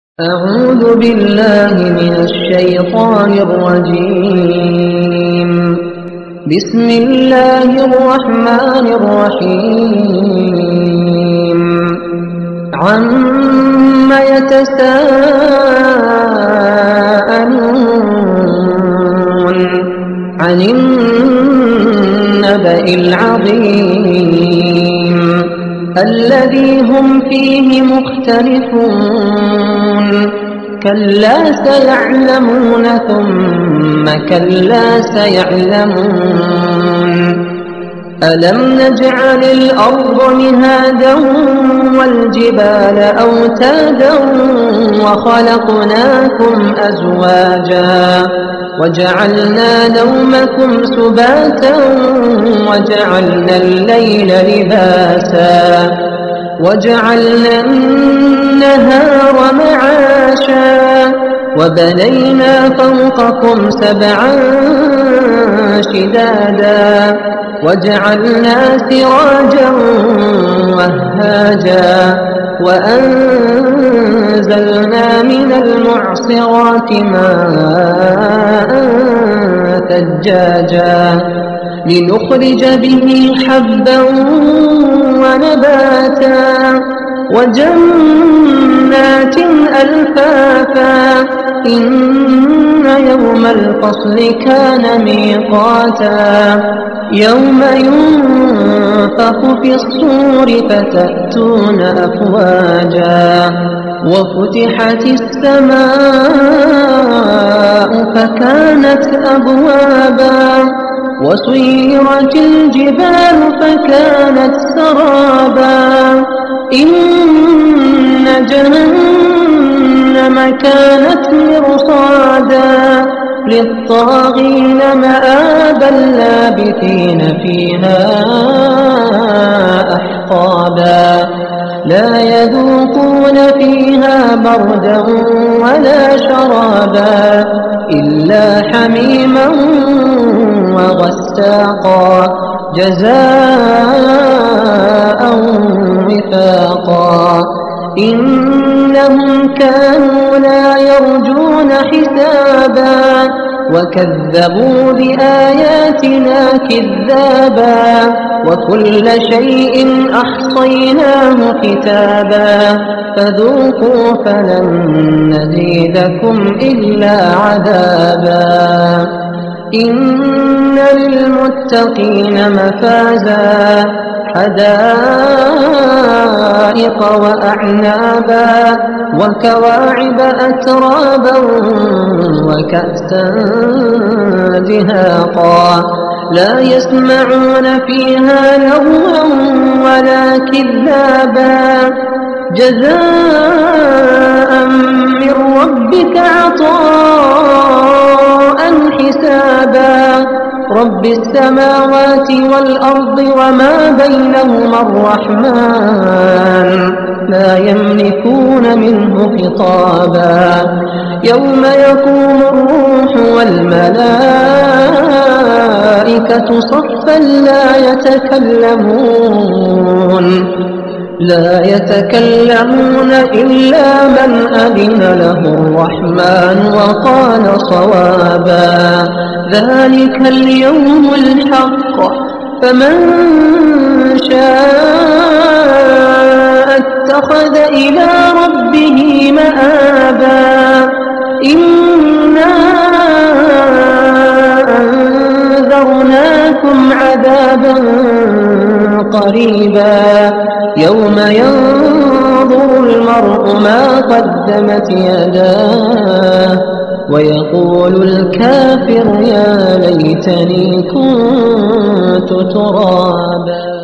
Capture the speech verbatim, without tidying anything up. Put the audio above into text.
أعوذ بالله من الشيطان الرجيم. بسم الله الرحمن الرحيم. عم يتساءلون عن النبأ العظيم الذي هم فيه مختلفون. كلا سيعلمون ثم كلا سيعلمون. ألم نجعل الأرض مهادا والجبال أوتادا وخلقناكم أزواجا وجعلنا نومكم سباتا وجعلنا الليل لباسا وجعلنا النهار معاشا وبنينا فوقكم سبعا شدادا وجعلنا سراجا وهاجا وأنزلنا من المعصرات ماء ثجاجا لنخرج به حبا ونباتا وجنات ألفافا. إن يوم الفصل كان ميقاتا يوم ينفخ في الصور فتأتون أفواجا وفتحت السماء فكانت أبوابا وسيرت الجبال فكانت سرابا. إن جهنم كانت مرصادا للطاغين مآبا لابثين فيها أحقابا. لا يذوقون فيها بردا ولا شرابا إلا حميما وغساقا جزاء وفاقا. إنهم كانوا لا يرجون حسابا وكذبوا بآياتنا كذابا وكل شيء أحصيناه كتابا فذوقوا فلن نزيدكم إلا عذابا. إن للمتقين مفازا حدائق وأعنابا وكواعب أترابا وكأسا دهاقا. لا يسمعون فيها لغوا ولا كذابا جزاء من ربك عطاء حسابا. رب السماوات والأرض وما بينهما الرحمن لا يملكون منه خطابا. يوم يقوم الروح والملائكة صفا لا يتكلمون لا يتكلمون إلا من أذن له الرحمن وقال صوابا. ذلك اليوم الحق فمن شاء اتخذ إلى ربه مآبا. إنا أنذرناكم عذابا قريبا يوم ينظر المرء ما قدمت يداه ويقول الكافر يا ليتني كنت ترابا.